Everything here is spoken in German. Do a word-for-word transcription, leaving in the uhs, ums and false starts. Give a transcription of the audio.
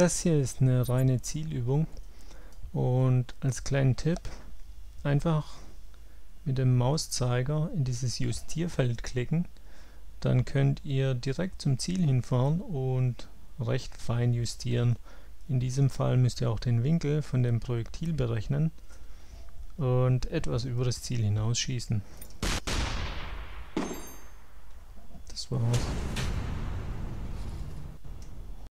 Das hier ist eine reine Zielübung und als kleinen Tipp einfach mit dem Mauszeiger in dieses Justierfeld klicken, dann könnt ihr direkt zum Ziel hinfahren und recht fein justieren. In diesem Fall müsst ihr auch den Winkel von dem Projektil berechnen und etwas über das Ziel hinausschießen. Das war's.